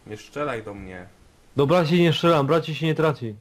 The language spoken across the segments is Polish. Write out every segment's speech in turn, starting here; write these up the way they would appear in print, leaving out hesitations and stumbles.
Nie strzelaj do mnie. Do braci nie strzelam, braci się nie traci.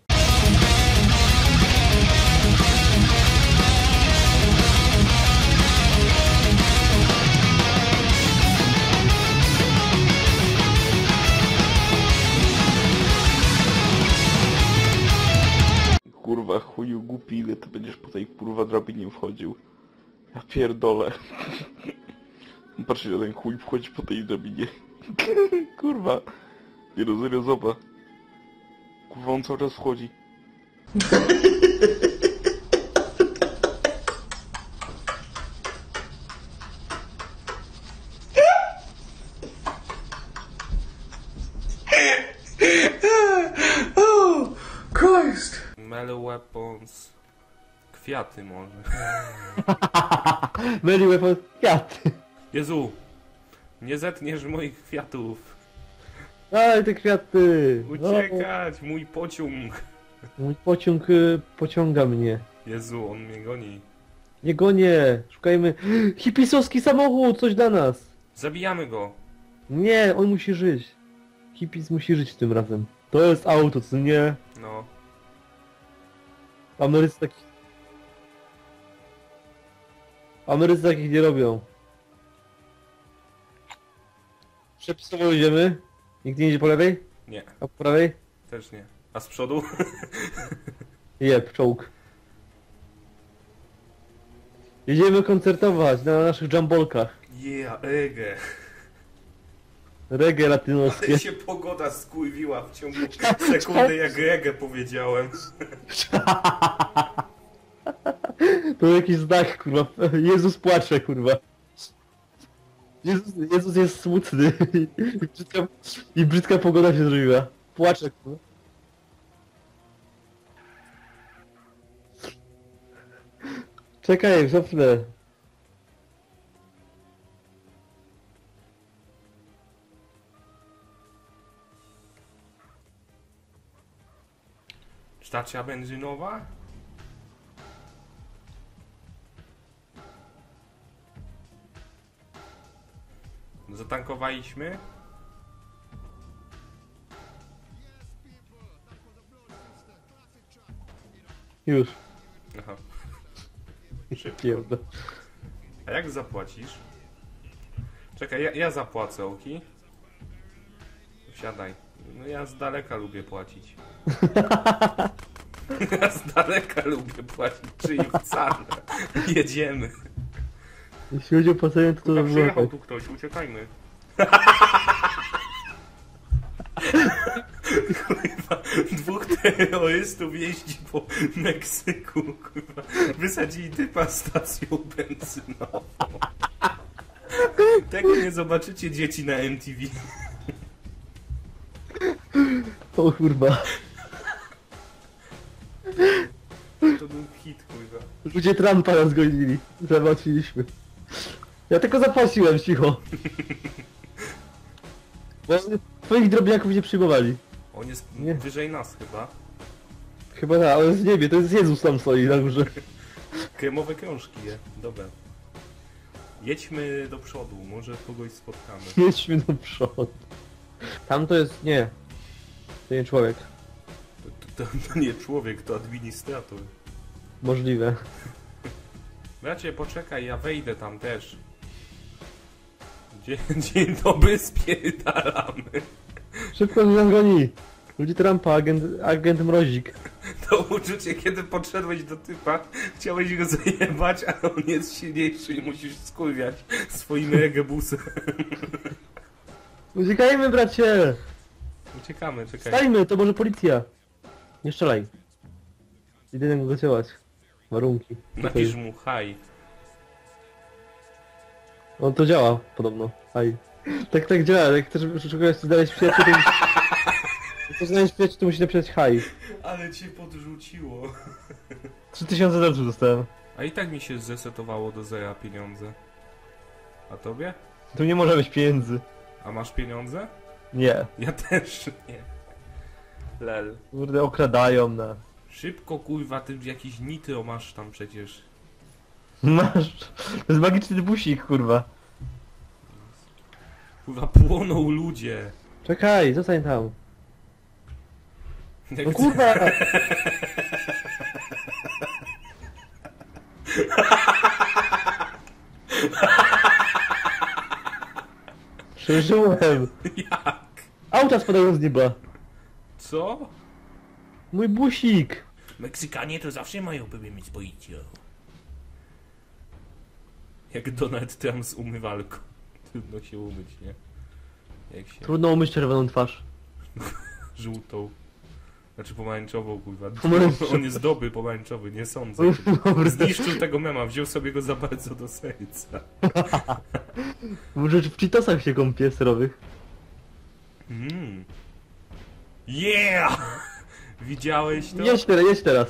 Kurwa, chuju głupi, ile ty będziesz po tej kurwa drabinie wchodził? Ja pierdolę. Patrzcie, że ten chuj wchodzi po tej drabinie. Kurwa. Nie rozumiem, zobacz. Kurwa, on cały czas wchodzi. Oh, Christ! Melee weapons. Kwiaty może. Myliły pod kwiaty. Jezu! Nie zetniesz moich kwiatów. Aj, te kwiaty. Uciekać! Mój pociąg! Mój pociąg pociąga mnie. Jezu, on mnie goni. Nie gonię. Szukajmy. Hipisowski samochód, coś dla nas. Zabijamy go! Nie, on musi żyć. Hipis musi żyć tym razem. To jest auto, co nie? No. Amerycy takich nie robią. Przepisowo idziemy. Nikt nie idzie po lewej? Nie. A po prawej? Też nie. A z przodu? Jeb, czołg. Jedziemy koncertować na naszych jumbolkach. Yeah, ege. Reggae latynoskie. Ale się pogoda skurwiła w ciągu sekundy, jak ege powiedziałem. To jakiś znak, kurwa. Jezus płacze, kurwa. Jezus jest smutny. I brzydka pogoda się zrobiła. Płacze, kurwa. Czekaj, cofnę. Stacja benzynowa? Zatankowaliśmy? Już. Aha. Szybko. Pierdol. A jak zapłacisz? Czekaj, ja zapłacę, oki? Wsiadaj. No ja z daleka lubię płacić. Ja z daleka lubię płacić, czyli wcale. Jedziemy. Jeśli chodzi o płacenie, to Kurwa, to przyjechał było. tu ktoś, uciekajmy. Kurwa, dwóch terrorystów jeździ po Meksyku, kurwa. Wysadzili typa stacją benzynową. Tego nie zobaczycie, dzieci, na MTV. O kurwa. To był hit, kurwa. Ludzie Trumpa nas gonili. Załatwiliśmy. Ja tylko zapłaciłem, cicho. Bo twoich drobniaków nie przyjmowali. On jest Nie. wyżej nas chyba. Chyba tak, ale z niebie, to jest Jezus tam stoi na górze. Kremowe krążki je. Dobra. Jedźmy do przodu, może kogoś spotkamy. Jedźmy do przodu. Tam to jest... nie. To nie człowiek. To nie człowiek, to administrator. Możliwe. Bracie, poczekaj, ja wejdę tam też. Dzień dobry, spierdalamy. Szybko nas goni. Ludzi Trumpa, agent Mrozik. To uczucie, kiedy podszedłeś do typa, chciałeś go zajebać, a on jest silniejszy i musisz skurwiać swoim regebusem. Uciekajmy, bracie! Uciekamy, czekaj. Stajmy, to może policja. Nie strzelaj. Idę go działać. Warunki. Napisz mu hi. On to działa, podobno. Aj. Tak działa, jak chcesz znaleźć przyjaciół, to... Jak chcesz znaleźć przyjaciół, to musisz napisać hi. Ale cię podrzuciło. 3000 dolców dostałem. A i tak mi się zresetowało do zera pieniądze. A tobie? Tu nie może być pieniędzy. A masz pieniądze? Nie. Ja też nie. Lel. Kurde, okradają nas. Szybko, kurwa, ty jakiś nitro masz tam przecież. Masz. To jest magiczny busik, kurwa. Kurwa, płoną ludzie. Czekaj, zostań tam. Jak No kurwa! Przeżyłem! Jak? Auta spadają z nieba! Co? Mój busik! Meksykanie to zawsze mają problem z policją. Jak Donald Trump z umywalką. Trudno się umyć, nie? Jak się... Trudno umyć czerwoną twarz. Żółtą. Znaczy pomarańczową, kurwa. Pomarańczową. On jest dobry pomarańczowy, nie sądzę. Dobry. Zniszczył tego mema, wziął sobie go za bardzo do serca. Może w Cheetosach się kąpie serowych. Yeah! Widziałeś to? Jedź teraz.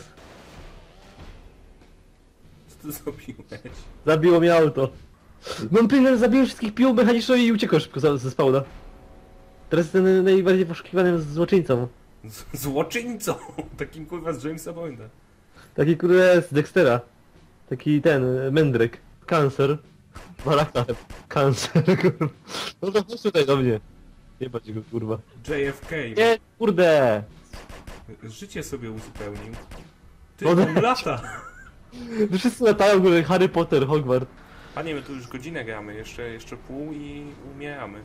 Co ty zrobiłeś? Zabiło mnie auto. Mam pilne, zabiłem wszystkich pił mechaniczną i uciekł szybko ze spawna. Teraz jestem najbardziej poszukiwanym złoczyńcą. Złoczyńcą! Takim kurwa z Jamesa Bonda. Taki kurde z Dextera. Taki ten, mędrek. Cancer. Baraka. Cancer, kurwa. No to chodź tutaj do mnie. Nie bać go, kurwa. JFK. Nie, kurde! Życie sobie uzupełnił. Ty, No on lata! No wszyscy latają, kurde, Harry Potter, Hogwarts. Panie, my tu już godzinę gramy, jeszcze pół i umieramy.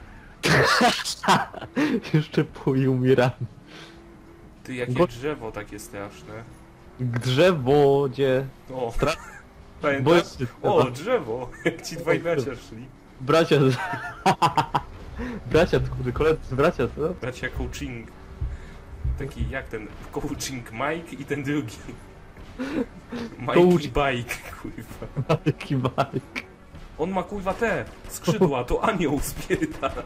Jeszcze pół i umieram. Ty, jakie Bo- drzewo takie straszne. Drzewo, gdzie... O, Stra- pamiętasz? Boję się O, tego. drzewo! Jak ci dwaj bracia szli. Bracia... bracia, kurde, koledzy, bracia, co? Bracia coaching. Taki jak ten coaching Mike i ten drugi. Mike Coach- i Bike, kurwa. Jaki bajk. On ma kurwa te skrzydła, to anioł spierdalamy.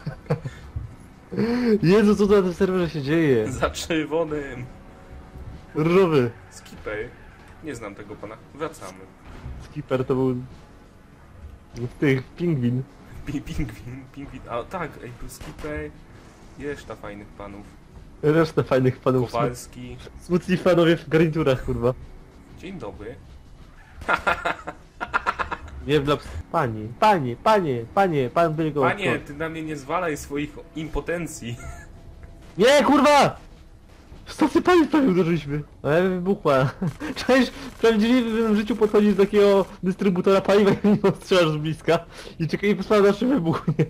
Jezu, co tu na tym serwerze się dzieje? Za czerwonym. Różowy. Skipper. Nie znam tego pana. Wracamy. Skipper to był... pingwin. Pingwin. A tak, ej, był Skipper. I reszta fajnych panów. Reszta fajnych panów. Kowalski. Smutni fanowie w garniturach, kurwa. Dzień dobry. Nie dla... Pan by go... Panie, ty na mnie nie zwalaj swoich impotencji. Nie, kurwa! Stację paliw prawie uderzyliśmy. Ale wybuchła. Cześć, w prawdziwym życiu podchodzisz do takiego dystrybutora paliwa i nie strzelasz z bliska. I czekaj, posłuchaj, na czym wybuchnie.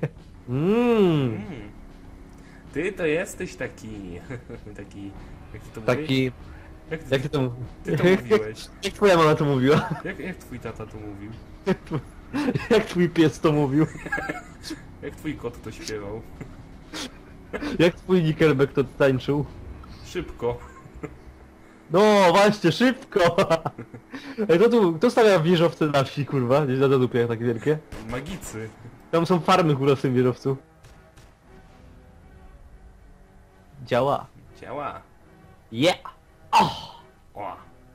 Ty to jesteś taki... taki... Jak ty to mówisz? Taki... Jak ty to... Ty to mówiłeś. Jak twoja mama to mówiła? Jak twój tata to mówił? Jak twój pies to mówił? Jak twój kot to śpiewał? Jak twój Nickelback to tańczył? Szybko. No właśnie, szybko! Ej, kto stawia wieżowce na wsi, kurwa? Gdzieś na dupie takie wielkie? Magicy. Tam są farmy, kurwa, w tym wieżowcu. Działa. Działa. Yeah! O.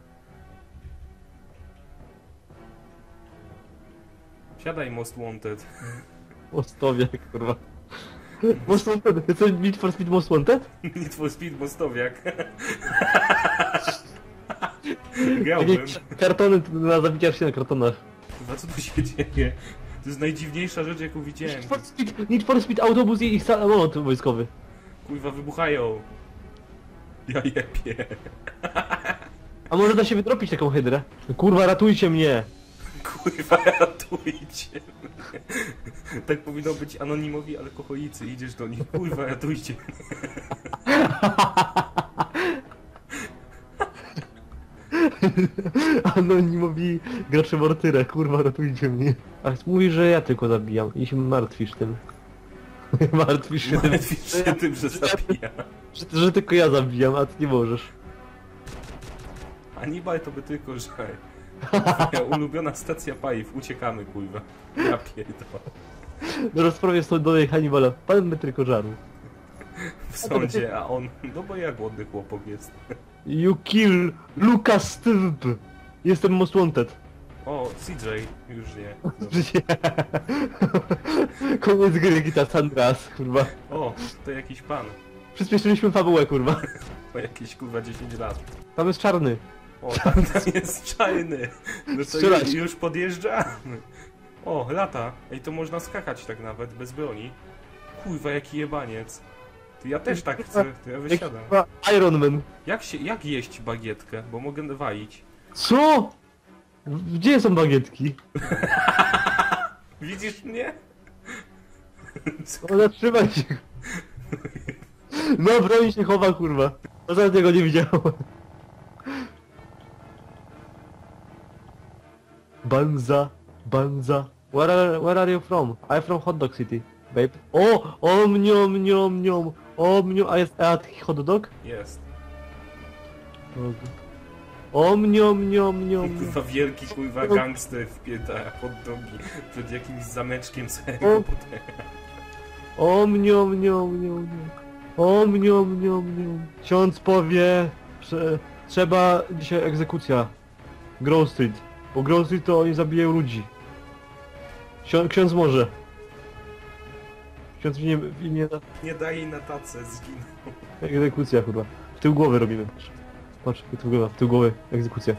Siadaj, Most Wanted. Mostowiak, kurwa. Most Wanted? Co, Need for Speed Most Wanted? Need for Speed Mostowiak. Takie Grałbym. kartony na zabiciarz się na kartonach. Chyba co tu się dzieje? To jest najdziwniejsza rzecz, jaką widziałem. Need for Speed autobus i samolot wojskowy. Kurwa, wybuchają. Ja jebie. A może da się wydropić taką hydrę? Kurwa, ratujcie mnie! Kurwa, ratujcie mnie. Tak powinno być anonimowi alkoholicy. Idziesz do nich. Kurwa, ratujcie mnie. Anonimowi gracze Mortyra, kurwa, ratujcie mnie. Ach, mówisz, że ja tylko zabijam i się martwisz tym. Martwisz się tym, Martwisz się tym, że zabija. że tylko ja zabijam, a ty nie możesz. Hannibal to by tylko żal. Moja ulubiona stacja paliw. Uciekamy, kurwa. Ja pierdolę. Na rozprawie są do Hannibala, pan by tylko żarł. W sądzie, a on... No bo jak głodny chłopak jest. You kill Lucas Stylp. Jestem most wanted. O, CJ. Już nie. Dobra. Koniec gry, Gita Sandras, kurwa. O, to jakiś pan. Przyspieszyliśmy fabułę, kurwa. O jakieś kurwa 10 lat. Tam jest czarny. O, tam jest czarny. No to Strzelać. już podjeżdżamy. O, lata. Ej, to można skakać tak nawet, bez broni. kurwa, jaki jebaniec. Ty, ja też tak chcę, to ja Jak wysiadam. chyba Iron Man. Jak jeść bagietkę? Bo mogę walić. Co? Gdzie są bagietki? Widzisz mnie? O, zatrzymaj się. No, broni się chowa, kurwa. Ostatnio go nie widziałem. Banza, Banza. Where are you from? I'm from Hot Dog City, babe. O, omniom, niom, niom. Omniom, a jest hot dog? Jest. Omniom, niom, niom. Kurwa, wielki kurwa gangster wpięta hot dogi przed jakimś zameczkiem z Harry'ego Pottera. Omniom, niom, niom, niom. Omniom, niom, niom. Ksiądz powie, że trzeba dzisiaj egzekucja. Grove Street. Bo Grove Street to oni zabijają ludzi. Ksiądz może. Ksiądz w imię Nie daj jej na tacę, zginął. egzekucja chyba. W tył głowy robimy. Patrz, w tył głowy, egzekucja.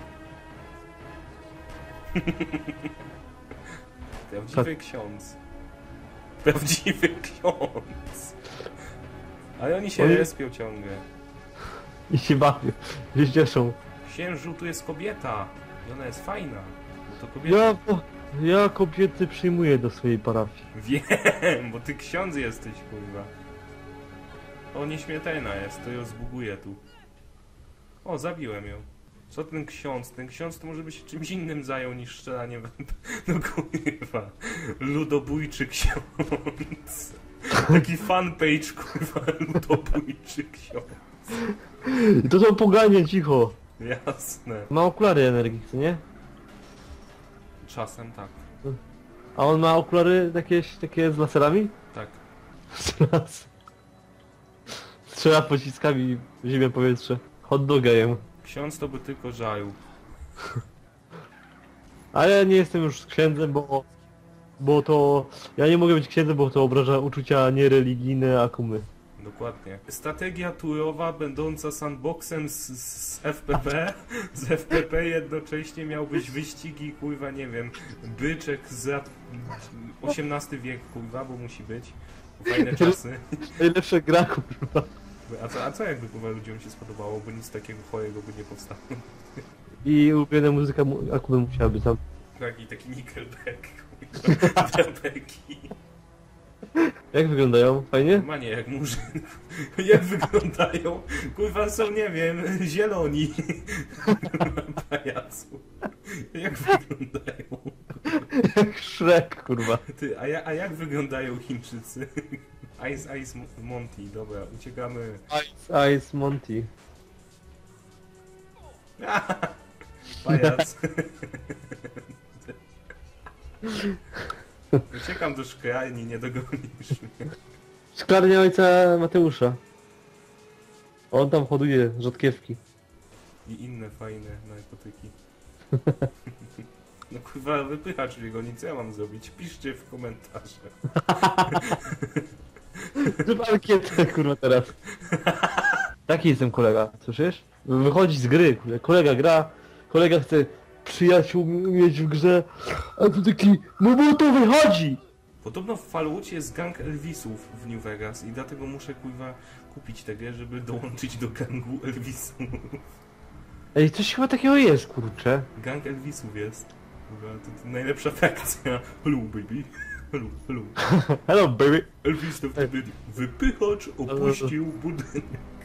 Prawdziwy ksiądz. Prawdziwy ksiądz. Ale oni się respią ciągle. I się bawią, się cieszą. Księżu, tu jest kobieta. I ona jest fajna. Bo to kobieta. Ja kobiety przyjmuję do swojej parafii. Wiem, bo ty ksiądz jesteś, kurwa. O, nieśmiertelna jest, to ją zbuguję tu. O, zabiłem ją. Co ten ksiądz? Ten ksiądz to może by się czymś innym zajął niż strzelanie w... No kurwa. Ludobójczy ksiądz. Taki fanpage, kurwa, ludobójczy ksiądz. I to są poganie, cicho. Jasne. Ma okulary energii, co nie? Czasem tak. A on ma okulary takie z laserami? Tak. Strzela pociskami w ziemię powietrze. Hot doga jem. Ksiądz to by tylko żaił. Ale ja nie jestem już księdzem, bo to... Ja nie mogę być księdzem, bo to obraża uczucia niereligijne akumy. Dokładnie. Strategia turowa będąca sandboxem z FPP. Z FPP jednocześnie miał być wyścigi, kurwa, nie wiem, byczek z lat XVIII wiek, kurwa, bo musi być. Fajne czasy. Najlepsza gra, kurwa. A co jakby, kurwa, ludziom się spodobało, bo nic takiego chorego by nie powstało. I ulubiona muzyka akumy musiała być tam. Taki Nickelback, kurwa, Nickelbacki. Jak wyglądają? Fajnie? Manie, jak murzyn. Jak wyglądają? Kurwa, są, nie wiem, zieloni. Pajacu. Jak wyglądają? Jak Shrek, kurwa. Ty, a jak wyglądają Chińczycy? Ice Monty, dobra, uciekamy. Ice Monty. Pajac. Uciekam do szkrajni, nie dogonisz mnie. Szklarnia ojca Mateusza. On tam hoduje rzodkiewki. I inne fajne narkotyki. No kurwa, wypychacz mnie goni, co ja mam zrobić? Piszcie w komentarzach. Zrób ankietę, kurwa, teraz. Taki jestem kolega, słyszysz? Wychodzi z gry, kolega gra, kolega chce przyjaciół mieć w grze, a tu taki, no bo to wychodzi! Podobno w Falloutie jest gang Elvisów w New Vegas i dlatego muszę, kurwa, kupić tę grę, żeby dołączyć do gangu Elvisów. Ej, coś chyba takiego jest, kurczę. Gang Elvisów jest. Kurwa, to najlepsza frakcja. Hello, baby. Hello. Hello, baby. Elvis to wtedy wypychacz opuścił budynek.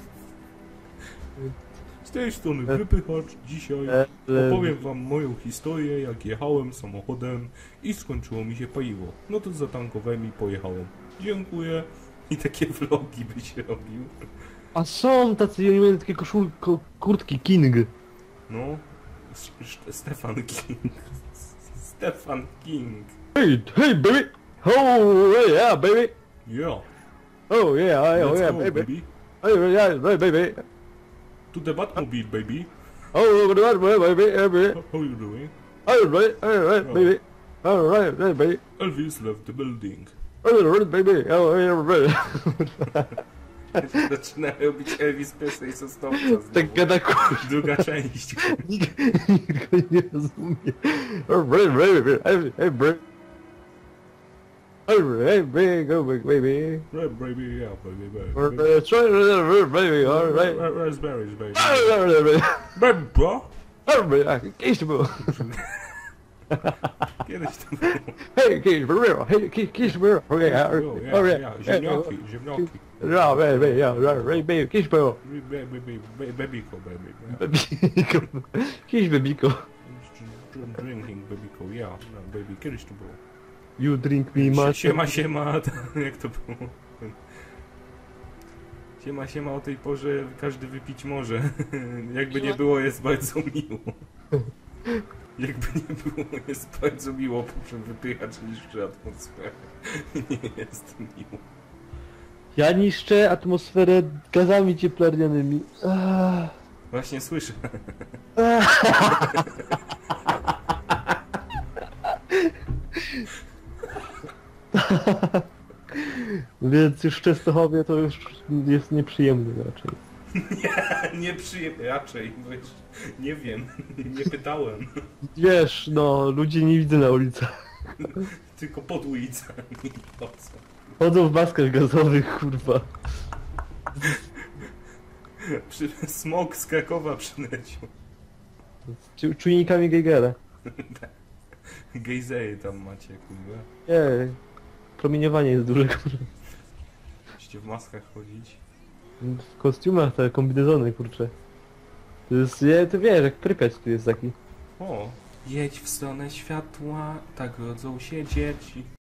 Z tej strony wypychacz. Dzisiaj opowiem wam moją historię, jak jechałem samochodem i skończyło mi się paliwo. No to zatankowałem i pojechałem. Dziękuję. I takie vlogi by się robił. A są tacy, oni mają takie kurtki King. No. Stefan King. Stefan King. Hey, baby! Oh, yeah, baby! Yeah. Oh, yeah, Let's yeah, go, baby! Oh, yeah, baby! To the Batmobile, baby. Oh, baby! How you doing? Alright, baby! Alright, baby! Elvis left the building. Alright, baby! Oh, baby! Zaczyna robić Elvis Presley z Stopca. Tak gada kurwa. Druga część. Nikt go nie rozumie. Alright, baby! Hey, baby! Baby, go back, baby. Baby, yeah, baby, Baby, alright. Raspberries, baby. Baby, bro. Kiedyś to było. Kiedyś to było. Hej, kiedyś było. Hej, kiedyś było. Ziemniaki, ziemniaki. Ja, baby, ja, baby, kiedyś było. Babiko, baby. Babiko. Kiedyś babiko. Drinking, babiko, ja. No, baby, kiedyś to było. You drink me much. Siema, jak to było? Siema, o tej porze każdy wypić może. Jakby nie było, jest bardzo miło. Jakby nie było, jest bardzo miło, poprzez wypychacz niszczy atmosferę. Nie jest miło. Ja niszczę atmosferę gazami cieplarnianymi. Właśnie słyszę. Więc już w Częstochowie to już jest nieprzyjemny raczej. Nieprzyjemnie, raczej, wiesz, nie wiem, nie pytałem. Wiesz, no, ludzi nie widzę na ulicach. Tylko pod ulicami. Po co? Chodzą w maskach gazowych, kurwa. Smok z Krakowa przyleciał. Z czujnikami Geigera. Gejzery tam macie, kurwa. Nie, promieniowanie jest duże, kurwa. Musicie w maskach chodzić. W kostiumach te kombinezony, kurcze. To jest, ty wiesz, jak Prypiać tu jest taki. O, jedź w stronę światła, tak rodzą się dzieci.